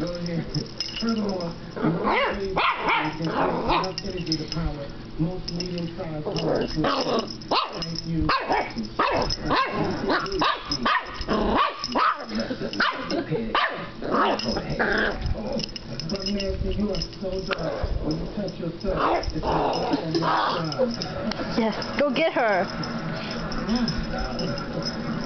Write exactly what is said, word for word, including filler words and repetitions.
Go ahead. Furthermore, most can enough energy to power most medium-sized homes. Thank you. But Nancy, you are so dark. When you touch yourself, it's like, Yes, go get her.